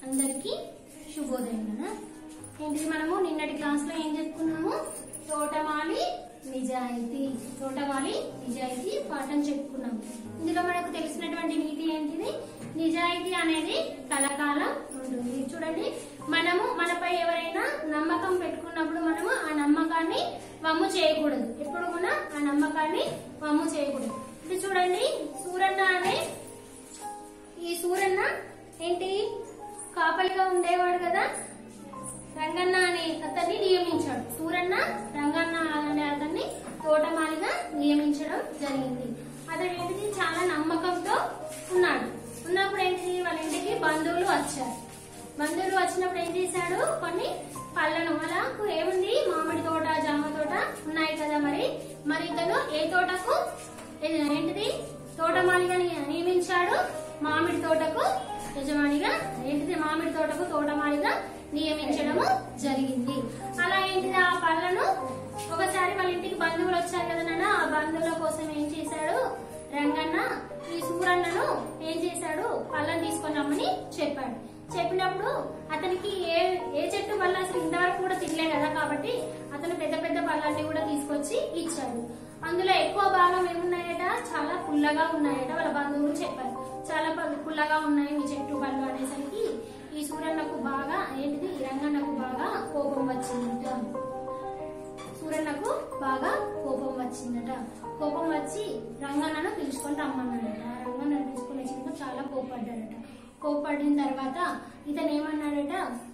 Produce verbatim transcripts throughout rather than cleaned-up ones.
అందరికీ శుభోదయం కదా. ఏంటి మనము నిన్నటి క్లాస్ లో ఏం చెప్పుకున్నాము? తోటమాలి నిజాయితీ తోటమాలి నిజాయితీ పాఠం చెప్పుకున్నాము. ఇందులో మనకు తెలిసినటువంటి నీతి ఏంటిది? నిజాయితీ అనేది కలకాలం ఉంటుంది. చూడండి, మనము మనపై ఎవరైనా నమ్మకం పెట్టుకున్నప్పుడు మనము ఆ నమ్మకాన్ని వమ్ము చేయకూడదు. ఎప్పుడు కూడా ఆ నమ్మకాన్ని వమ్ము చేయకూడదు. ఇది చూడండి, సూరన్న అనే ఈ సూరన్న ఏంటి కాపలిగా ఉండేవాడు కదా. రంగన్న అనే అతన్ని నియమించాడు. సూరన్న రంగన్న అనే అతన్ని తోటమాలిగా నియమించడం జరిగింది. అతడు ఏంటిది చాలా నమ్మకంతో ఉన్నాడు. ఉన్నప్పుడు ఏంటిది వాళ్ళ ఇంటికి బంధువులు వచ్చారు. బంధువులు వచ్చినప్పుడు ఏం చేశాడు? కొన్ని పళ్ళను వాళ్ళకు ఏముంది, మామిడి తోట జామ తోట ఉన్నాయి కదా. మరి మరి ఇతను ఏ తోటకు ఏంటిది తోటమాలిగా నియమించాడు? మామిడి తోటకు యజమానిగా ఏంటిది మామిడి తోటకు తోటమాలిగా నియమించడము జరిగింది. అలా ఏంటిది ఆ పళ్ళను ఒకసారి వాళ్ళ ఇంటికి బంధువులు వచ్చారు కదా నాన్న. ఆ బంధువుల కోసం ఏం చేశాడు రంగన్న ఈ సూరన్నను ఏం చేశాడు? పళ్ళను తీసుకొని రమ్మని చెప్పాడు. చెప్పినప్పుడు అతనికి ఏ ఏ చెట్టు పళ్ళు అసలు ఇంతవరకు కూడా తినలే కదా. కాబట్టి అతను పెద్ద పెద్ద పళ్ళన్ని కూడా తీసుకొచ్చి ఇచ్చాడు. అందులో ఎక్కువ భాగం ఏమున్నాయట? చాలా పుల్లగా ఉన్నాయట. వాళ్ళ బంధువులు చెప్పారు, చాలా పుల్లగా ఉన్నాయి మీ చెట్టు పళ్ళు అనేసరికి ఈ సూరన్నకు బాగా ఏంటిది ఈ రంగన్నకు బాగా కోపం వచ్చిందట. సూరన్నకు బాగా కోపం వచ్చిందట. కోపం వచ్చి రంగన్నను పిలుచుకొని రమ్మన్నాడట. రంగన్నను పిలుచుకొని వచ్చినాక చాలా కోపడ్డాడట. కోపడిన తర్వాత ఇతను ఏమన్నాడట?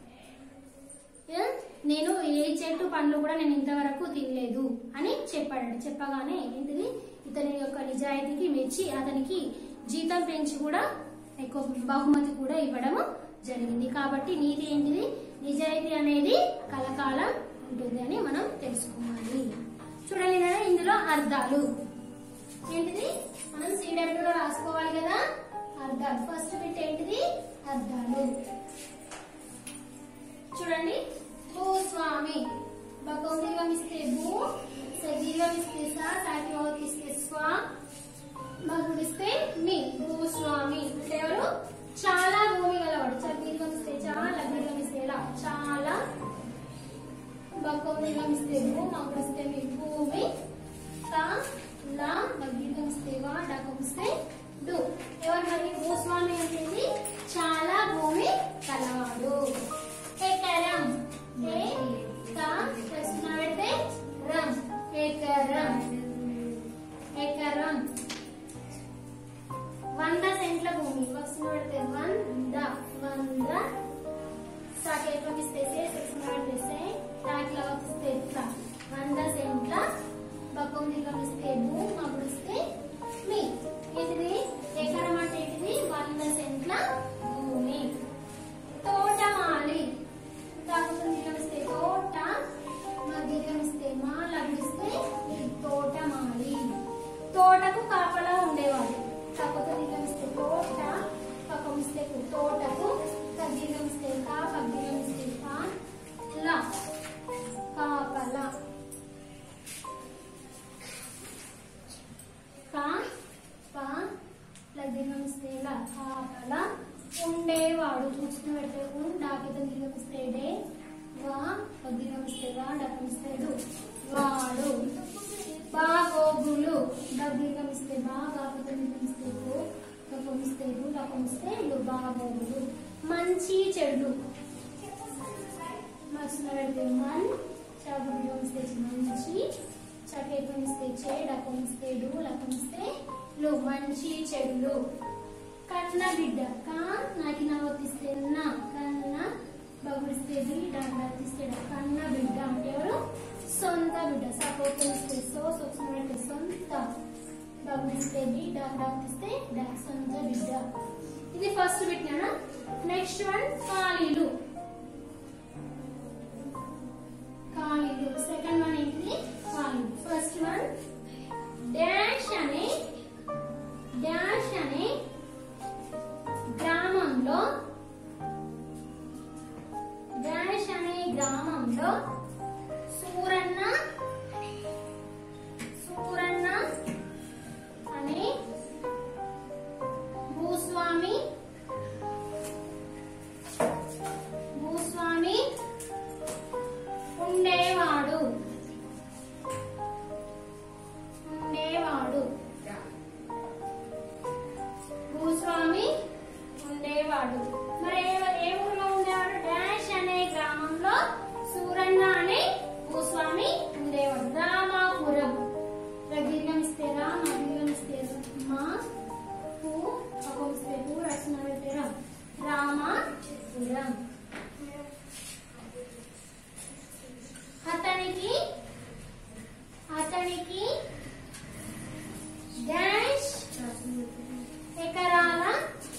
నేను ఏ చెట్టు పండ్లు కూడా నేను ఇంతవరకు తినలేదు అని చెప్పాడట. చెప్పగానే ఏంటిది ఇతని యొక్క నిజాయితీకి మెచ్చి అతనికి జీతం పెంచి కూడా ఎక్కువ బహుమతి కూడా ఇవ్వడం జరిగింది. కాబట్టి నీతి ఏంటిది? నిజాయితీ అనేది కలకాలం ఉంటుంది అని మనం తెలుసుకోవాలి. చూడండి నాన్న, ఇందులో అర్థాలు ఏంటిది మనం సిడబ్ల్యూలో రాసుకోవాలి కదా. అర్థాలు ఫస్ట్ బిట్ ఏంటిది? అర్థాలు. చూడండి, భూస్వామి బకౌందీర్ఘం ఇస్తే భూ, సదీర్ఘం ఇస్తే సా, సాటివత్ ఇస్తే స్వా, మగుడిస్తే మీ. భూస్వామి అంటే ఎవరు? చాలా భూమి గలవాడు. చదీర్ఘం ఇస్తే చా, లఘుదీర్ఘం ఇస్తే లా, చాలా. బకౌందీర్ఘం ఇస్తే భూ, మగుడిస్తే మీ. భూమి తా లా, లఘుదీర్ఘం ఇస్తే వా, డకం ఇస్తే డు. ఎవరు మరి? భూస్వామి అంటే చాలా భూమి కలవాడు. ఎకరం ఏ కా ప్రశ్న పెడితే రం ఎకరం. ఎకరం వంద సెంట్ల భూమి. ప్రశ్న పెడితే వంద వంద. సాకేతం ఇస్తే సే, ప్రశ్న పెడితే సే, తాకిల వస్తే తా. వంద సెంట్ల. బకౌందీర్ఘం ఇస్తే భూ, మగుడిస్తే మీ. ఏంటిది ఎకరం అంటే ఏంటిది? వంద సెంట్ల భూమి. తోటమాలి బకౌందీర్ఘం ఇస్తే తోట, మధ్యదీర్ఘం ఇస్తే మా, లఘుడిస్తే తోటమాలి. తోటకు కాపలా ఉండేవాడు. బకౌందీర్ఘం ఇస్తే తోట, పకం ఇస్తే తోటకు, తద్దీర్ఘం ఇస్తే కా, పద్దీర్ఘం ఇస్తే పా, లా కాపలా. కా పా లఘుదీర్ఘం ఇస్తే లా కాపలా ఉండేవాడు. చూసిన పెడితే ఉన్, డాకితం దీర్ఘం ఇస్తే డే, వా, పద్దీర్ఘం ఇస్తే వా, డకం ఇస్తే డు, వాడు. బాగోగులు దీర్ఘం ఇస్తే బా, గాకితం దీర్ఘం ఇస్తే గో, డకం ఇస్తే డు, డకం ఇస్తే డు, బాగోగులు. మంచి చెడు మర్చిన పెడితే మన్, చదువు ఇస్తే మంచి, చకేతం ఇస్తే చే, డకం ఇస్తే డు, లకం ఇస్తే లు. మంచి చెడు. కన్న బిడ్డ కా, నాకి నవ్వతిస్తే నా, కన్న బగుడిస్తే డి, డాక్టిస్తే డా. కన్న బిడ్డ అంటే ఎవరు? సొంత బిడ్డ. సపోతం ఇస్తే సో, సొచ్చిన పెడితే సొంత, బగుడిస్తే డి, డాక్టిస్తే డా, సొంత బిడ్డ. ఇది ఫస్ట్ బిట్ నానా. నెక్స్ట్ వన్ ఖాళీలు. ఖాళీలు సెకండ్ వన్ ఏంటిది? ఖాళీలు. ఫస్ట్ వన్ డాష్ అనే డాష్ అనే గ్రామంలో డాష్ అనే గ్రామంలో సూరన్న సూరన్న అనే భూస్వామి ఉండేవాడు. మరి ఏ ఊరిలో ఉండేవాడు? డాష్ అనే గ్రామంలో సూరన్న అనే భూస్వామి ఉండేవాడు. రామాపురం. దీర్ఘం ఇస్తే రా, మా దీర్ఘం ఇస్తే మా, పూ పకం ఇస్తే పూ, రచన పెడితే రా. రామాపురం. అతనికి అతనికి డాష్ ఎకరాల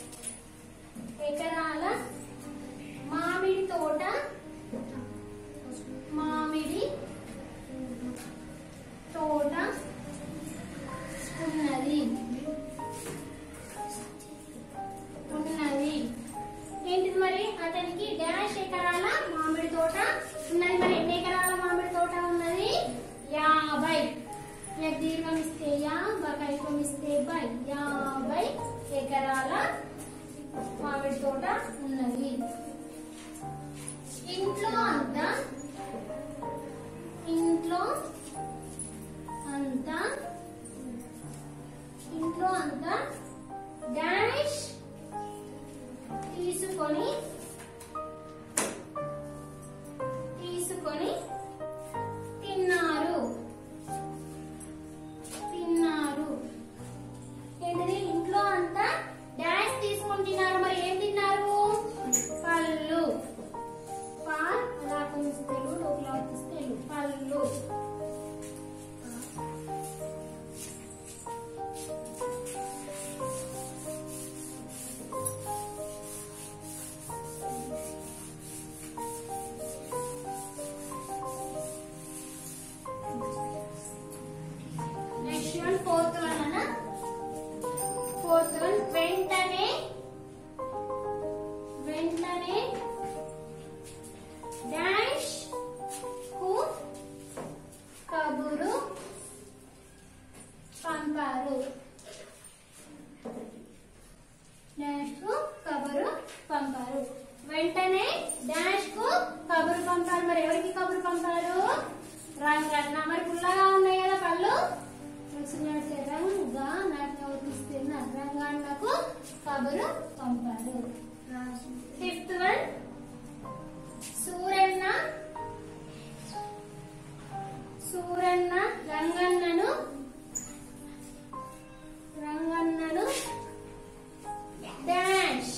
ఎకరాల మామిడి తోట మామిడి తోట ఉన్నది ఉన్నది ఏంటిది మరి? అతనికి డాష్ ఎకరాల మామిడి తోట ఉన్నది. మరి ఎన్ని ఎకరాల మామిడి తోట ఉన్నది? యాభై. దీర్ఘం ఇస్తే యా, బకైకం ఇస్తే బై. యాభై ఎకరాల మామిడి తోట ఉన్నది. ఇంట్లో అంతా ఇంట్లో అంతా ఇంట్లో అంతా డాష్ తీసుకొని తీసుకొని తిన్నారు తిన్నారు ఏంటిది? ఇంట్లో అంతా డాష్ తీసుకొని తిన్నారు. మరి ఏం తిన్నారు? పళ్ళు. పాల్ అలా కొనిస్తేలు లోపల వస్తేలు పళ్ళు. నెక్స్ట్ వన్ ఫోర్త్ వన్ అన్న. ఫోర్త్ వన్ వెంటనే వెంటనే డాష్ కు కబురు పంపారు. డాష్ కు కబురు పంపారు. వెంటనే డాష్ కు కబురు పంపారు. మరి ఎవరికి కబురు పంపారు? రంగన్న. మరి పుల్లగా ఉన్నాయి కదా పళ్ళు, రంగా నాకు వర్తిస్తున్న రంగన్నకు కబురు పంపారు. ఫిఫ్త్ వన్ సూరన్న సూరన్న రంగన్నను రంగన్నను డాష్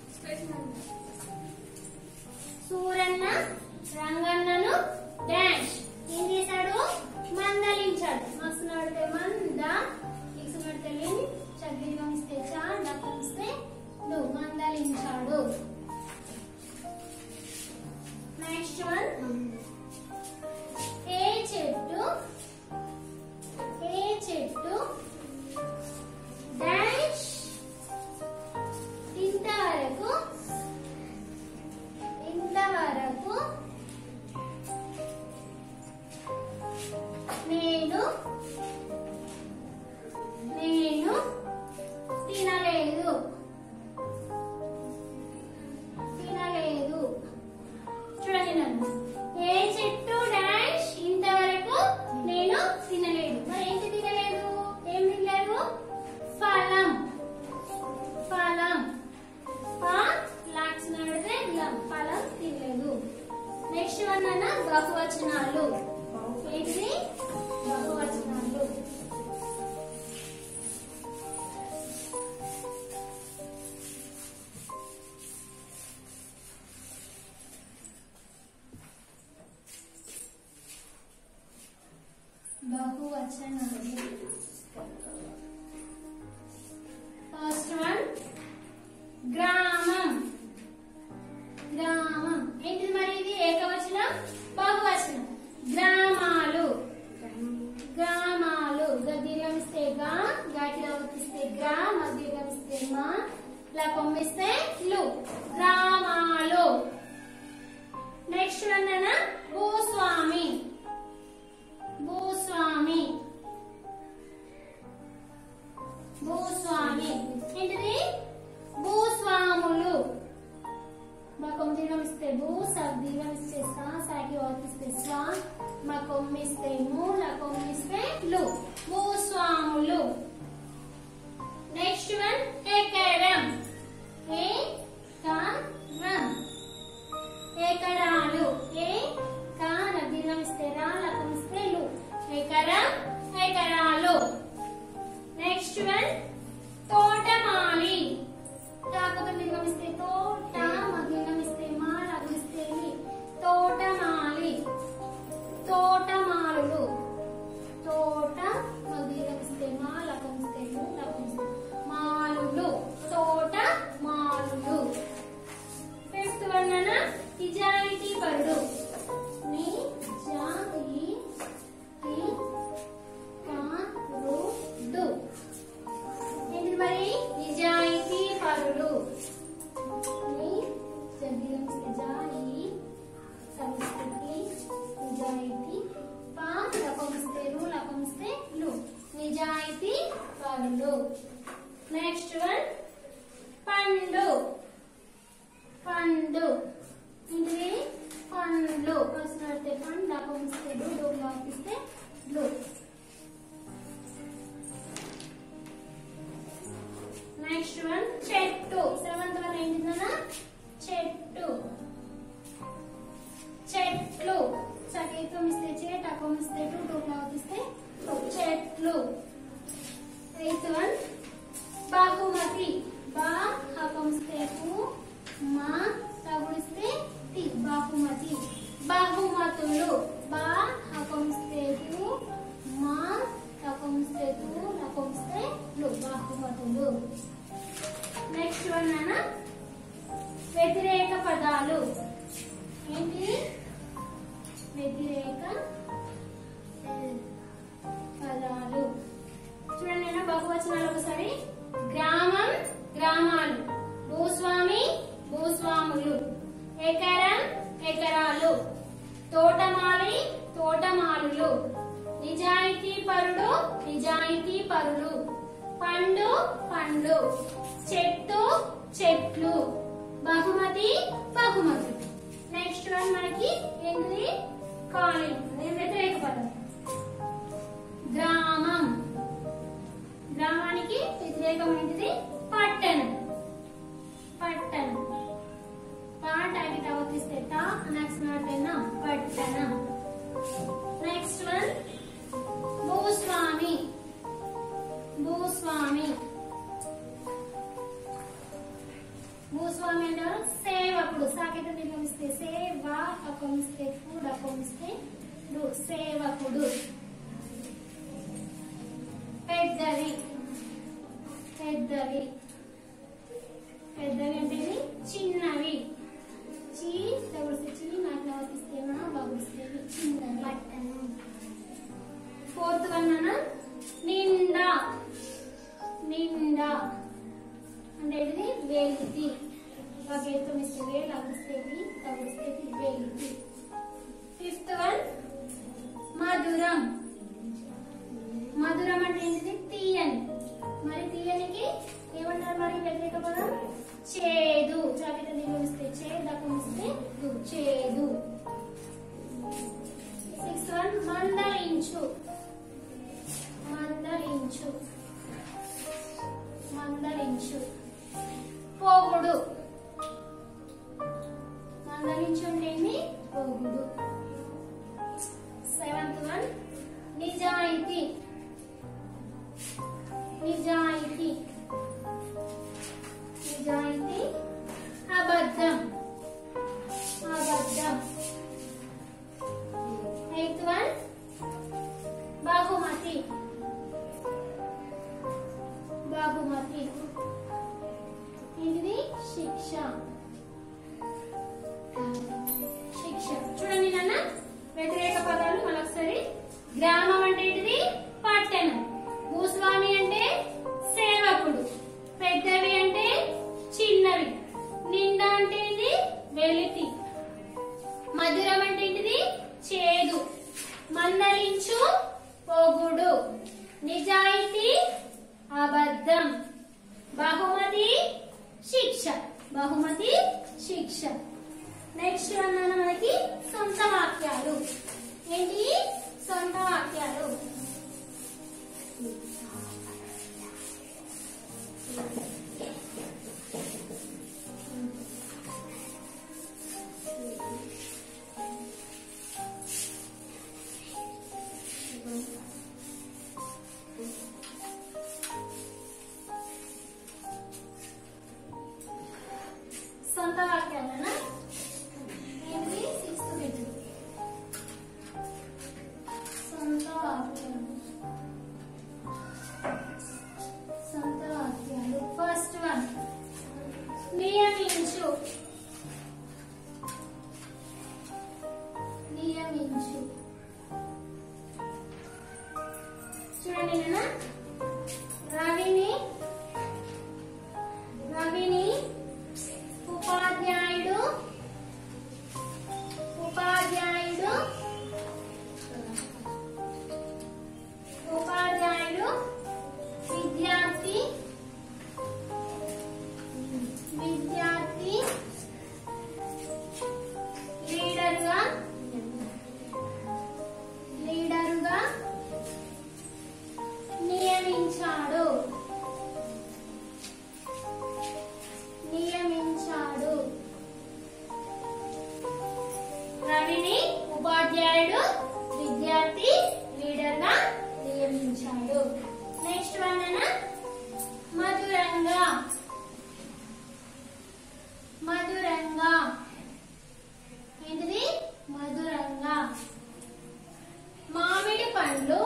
సూరన్న రంగన్నను డాష్ ఏం చేశాడు? మందలించాడు. మస్తు నడితే మంద, ఇసు నడితే లిన్, చద్దీర్ఘం ఇస్తే చా, డక్కం ఇస్తే లు. మందలించాడు. నెక్స్ట్ వన్ ఏ చెట్టు ఏ చెట్టు డాష్ ఇంతవరకు ఇంతవరకు నేను నేను తినలేదు తినలేదు. చూడండి నన్ను. ఏ చెట్టు డాష్ ఇంతవరకు నేను తినలేదు. మరి ఏంటి తినలేదు? ఏం తినలేదు? ఫలం. ఫలం. లాక్స్ నడితే ఫలం తినలేదు. నెక్స్ట్ వన్ అన్న బహువచనాలు. ఏంటిది? బహువచనాలు. బహువచనాలు. ఫస్ట్ వన్ గ్రామం. గ్రామం ఏంటిది మరి? ఇది ఏకవచనం బహువచనం. గ్రామాలు. గ్రామాలు. గద్దీర్ఘం ఇస్తే గా, గాకి వర్తిస్తే గ్రా, మధ్యర్ఘం ఇస్తే మా, లా కొమ్మిస్తే లు. గ్రామాలు. నెక్స్ట్ వన్ అన్న భూస్వామి. భూస్వామి. భూస్వామి ఏంటిది? భూస్వాములు. మాకొం దీర్ఘం ఇస్తే భూ, సబ్ దీర్ఘం ఇస్తే సా, సాకి వర్తిస్తే స్వా, మా కొమ్మిస్తే ము, లా కొమ్మిస్తే లు. భూస్వాములు. నెక్స్ట్ వన్ ఎకరం. ఏ పదాలు. ఏంటి? వ్యతిరేక పదాలు. చూడండి నేను బహువచనాలు ఒకసారి. గ్రామం గ్రామాలు, భూస్వామి భూస్వాములు, ఎకరం ఎకరాలు, తోటమాలి తోటమాలులు, నిజాయితీ పరుడు నిజాయితీ పరులు, పండు పండు, చెట్టు చెట్లు, బహుమతి బహుమతి. నెక్స్ట్ వన్ మనకి ఏంటి? కాలనీ, వ్యతిరేక పదం. గ్రామం, గ్రామానికి వ్యతిరేకం ఏంటిది? పట్టణం. పట్టణం పాటకి తవతిస్తే తా నక్స్నాటేనా పట్టణం. నెక్స్ట్ వన్ భూస్వామి. భూస్వామి భూస్వామి అంటే సేవకుడు. సాకేత నిర్గమిస్తే సేవా, అపమిస్తే ఫుడ్, అపమిస్తే డు, సేవకుడు. పెద్దవి పెద్దవి పెద్దవి అంటే చిన్నవి. చీ తగుడిస్తే చీ, నాకు నవతిస్తేనా బగుడిస్తేవి, చిన్నవి. పట్టణం. ఫోర్త్ వన్ అన్న నిండా. నిండా అంటే ఇది వెలితి. వగేతం ఇస్తే వేలు, అగుడిస్తేవి, తగుడిస్తేవి, వెలితి. ఫిఫ్త్ వన్ మధురం. మధురం అంటే ఏంటిది? తీయని. మరి తీయనికి ఏమంటారు మరి వ్యతిరేక పదం? చేదు. జాగ్రత్త నిర్వహిస్తే చేదకమిస్తే చేదు. Six one మందలించు. మందలించు మందలించు, పోగుడు. మందలించు అంటే పోగుడు. సెవెంత్ వన్ నిజాయితీ. నిజాయితీ నిజాయితీ, అబద్ధం అబద్ధం. ఎయిత్ వన్ బహుమతి. బహుమతి ఇది శిక్ష. శిక్ష. చూడండి నాన్న వ్యతిరేక పదాలు మరొకసారి. గ్రామం అంటే ఏంటిది? పట్టణం. భూస్వామి అంటే సేవకుడు. పెద్దవి అంటే చిన్నవి. నిండా అంటే ఇది వెలితి. మధురం అంటే ఏంటిది? చేదు. మందలించు పొగుడు. నిజాయితీ అబద్ధం. బహుమతి శిక్ష. బహుమతి శిక్ష. నెక్స్ట్ అన్నాను మనకి సొంత వాక్యాలు. ఏంటి? సొంత వాక్యాలు. సొంత వాక్యాలనా? ఏంటి? Sixth bit. సొంత వాక్యాలు. సొంత వాక్యాలు. ఫస్ట్ వన్ నియమించు. నియమించు. చూడండి నాన్న. రవిని రవిని ఉపాధ్యాయుడు ఉపాధ్యాయుడు ఉపాధ్యాయుడు విద్యార్థి విద్యార్థి లీడరుగా లీడరుగా నియమించాడు. నియమించాడు. రవిని ఉపాధ్యాయుడు విద్యార్థి లీడర్ గా నియమించాడు. నెక్స్ట్ వన్ అన్న మధురంగా. మధురంగా ఏంటిది? మధురంగా. మామిడి పండ్లు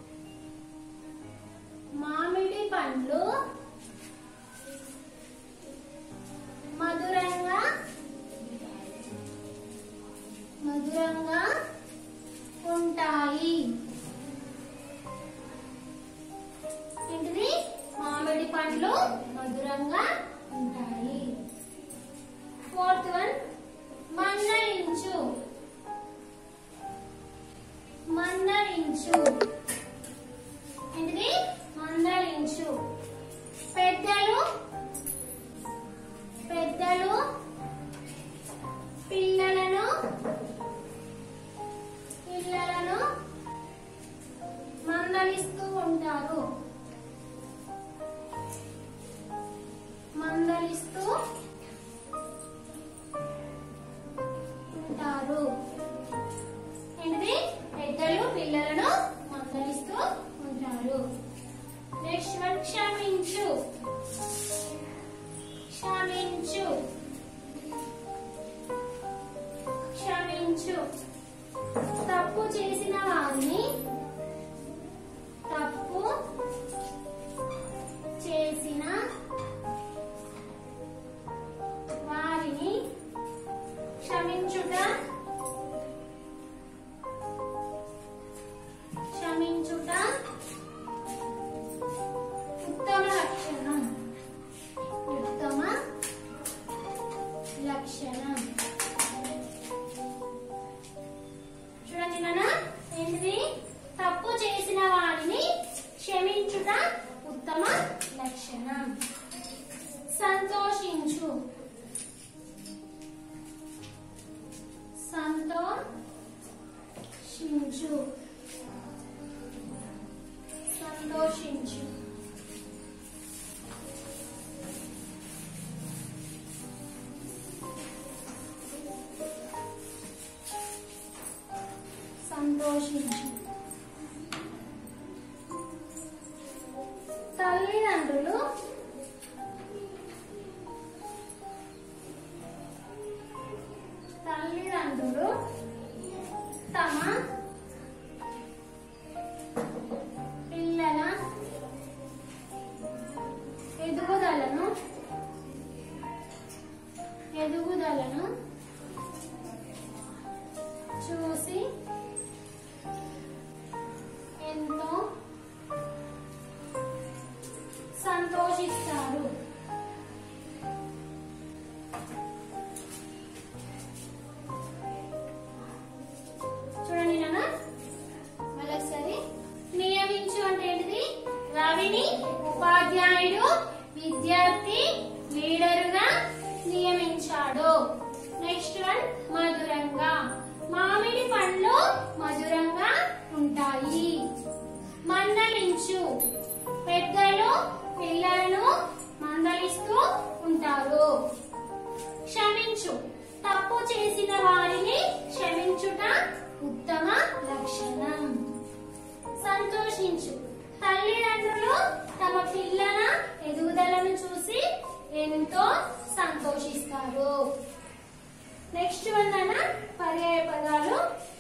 మామిడి పండ్లు మధురంగా లక్షణం. చూడండి నాన్న, ఏంటిది? తప్పు చేసిన వారిని క్షమించుట ఉత్తమ లక్షణం. సంతోషించు, సంతోషించు, సంతోషించు. సంతోషించు. తల్లిదండ్రులు తల్లిదండ్రులు తమ పిల్లల ఎదుగుదలను ఎదుగుదలను చూసి ఎంతో సంతోషిస్తారు. చూడండి నాన్న, మళ్ళొకసారి. నియమించు అంటే ఏంటిది? రవిని ఉపాధ్యాయుడు విద్యార్థి లీడరుగా నియమించాడు. నెక్స్ట్ వన్, మధురంగా. మామిడి పండ్లు మధురంగా ఉంటాయి. మందలించు, పెద్దలు పిల్లలను మందలిస్తూ ఉంటారు. క్షమించు, తప్పు చేసిన వారిని క్షమించుట ఉత్తమ లక్షణం. సంతోషించు, తల్లిదండ్రులు తమ పిల్లల ఎదుగుదలను చూసి ఎంతో సంతోషిస్తారు. నెక్స్ట్ వన్ అన్న పర్యాయ పదాలు.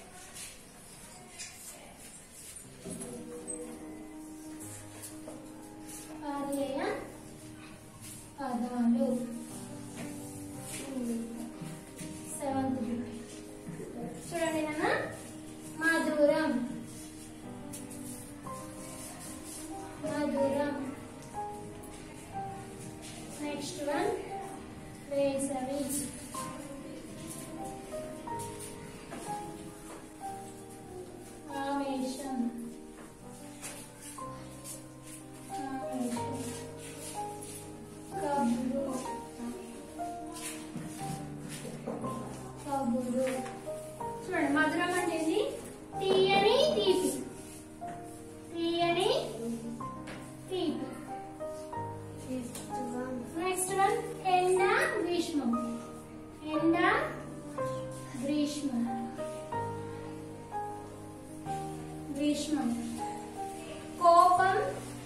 పర్యాయ పదాలు సెవెంత్. చూడండి నాన్న, మధురం, మధురం. నెక్స్ట్ వన్ వేసవి, ఆవేశం, ఆవేశం. కబురు, కబురు. చూడండి, మధురం అంటే ఇది తీయని తీపి, తీయని తీపి. నెక్స్ట్ వన్ ఎండ గ్రీష్మం, ఎండ గ్రీష్మం, గ్రీష్మం. కోపం,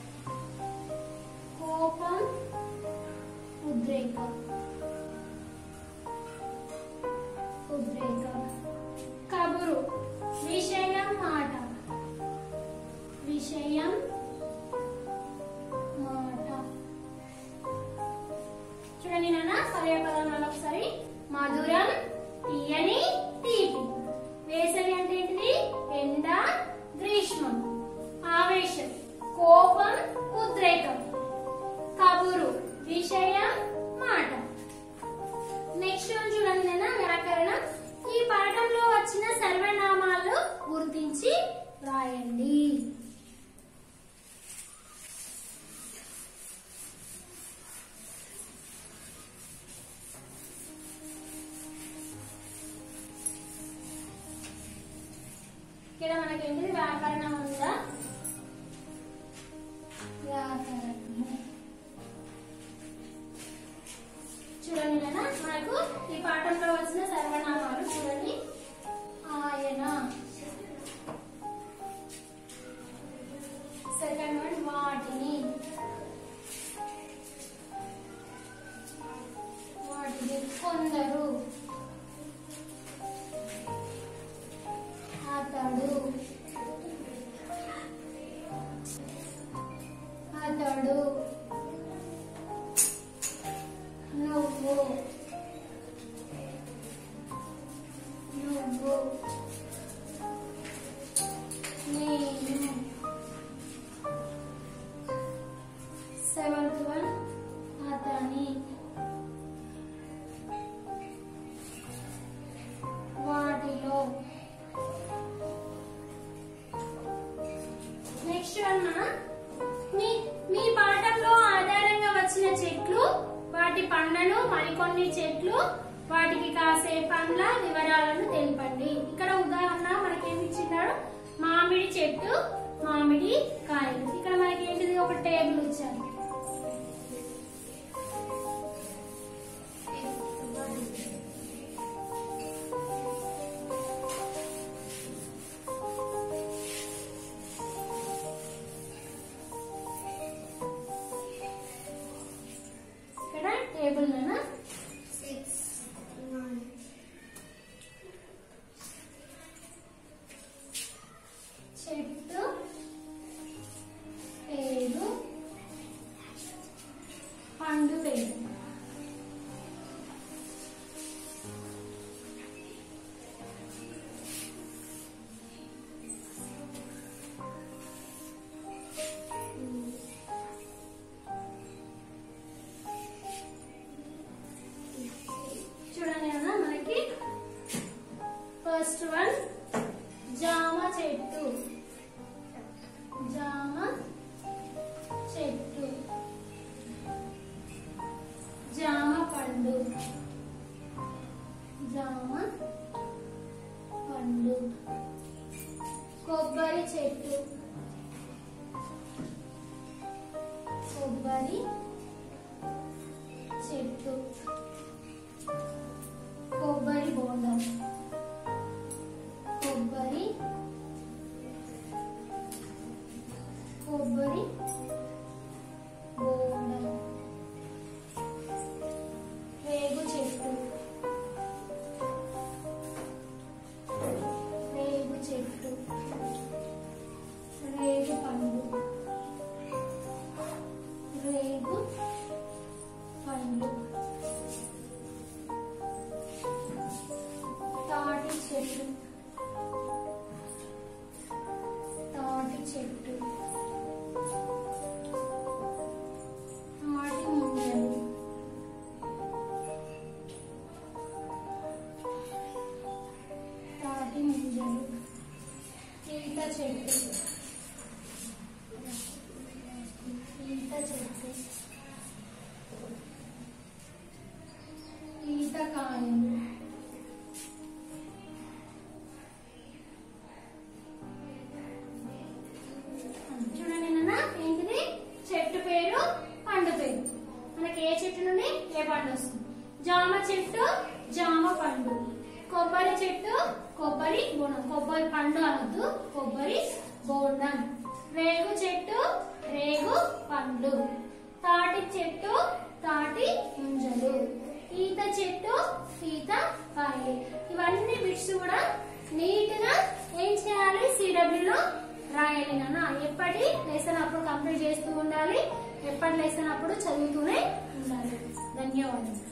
కోపం ఉద్రేకం, ఉద్రేకం. కబురు విషయం మాట, విషయం మాట. చూడండి నాన్న, పర్యాయ పదాలు ఒకసారి. మధురం తీయని తీపి. వేసవి అంటే ఏంటిది? ఎండ గ్రీష్మం. ఆవేశం కోపం ఉద్రేకం. కబురు విషయం మాట. నెక్స్ట్ వన్ చూడండి నాన్న, వ్యాకరణం. ఈ పాఠంలో వచ్చిన సర్వనామాలు గుర్తించి రాయండి. ఇక్కడ మనకేంటి వ్యాకరణం ఉందా? వ్యాకరణం. చూడండి నాన్న, మనకు ఈ పాఠంలో వచ్చిన సర్వనామాలు చూడండి. ఆయన, సెకండ్ వన్ వాటిని, వాటిని. కొందరు, అతడు, అతడు. నువ్వు, నువ్వు. నేను. సెవెంత్ వన్ అతని, వాటికి కాసే పండ్ల వివరాలను తెలపండి. ఇక్కడ ఉదాహరణ మనకేమి ఇచ్చినాడు, మామిడి చెట్టు, మామిడి కాయలు. ఇక్కడ మనకి ఏంటిది, ఒక టేబుల్ ఇచ్చారు. ఇక్కడ టేబుల్ లోనా చెట్టు, పేరు, పండు పేరు. చూడండి కదా మనకి ఫస్ట్ వన్ జామ చెట్టు, జామ చెట్టు, జామ పండు, జామ పండు, కొబ్బరి చెట్టు, కొబ్బరి చెట్టు, కొబ్బరి బోండం, కొబ్బరి కొబ్బరి బోండం, రేగు చెట్టు, రేగు చెట్టు, రేగు పండు, రేగు పండు, తాటి చెట్టు, తాటి చెట్టు, తాటి ముంజలు, తాటి ముంజలు, ఈత చెట్టు, ఈత చెట్టు, ఈతకాయలు, చూడండి నాన్న, ఏంటిది చెట్టు పేరు, పండు పేరు. మనకి ఏ చెట్టు నుండి ఏ పండు వస్తుంది. జామ చెట్టు, జామ పండు. కొబ్బరి చెట్టు, కొబ్బరి బోండం. కొబ్బరి పండు అనొద్దు, కొబ్బరి బోండం. రేగు చెట్టు, రేగు పండు. తాటి చెట్టు, తాటి ముంజలు. ఈత చెట్టు, ఈత కాయలు. ఇవన్నీ బిట్స్ కూడా నీట్ గా ఏం చేయాలి, సిడబ్ల్యూలో రాయాలి నాన్న. ఎప్పటి లెసన్ అప్పుడు కంప్లీట్ చేస్తూ ఉండాలి, ఎప్పటి లెసన్ అప్పుడు చదువుతూనే ఉండాలి. ధన్యవాదాలు.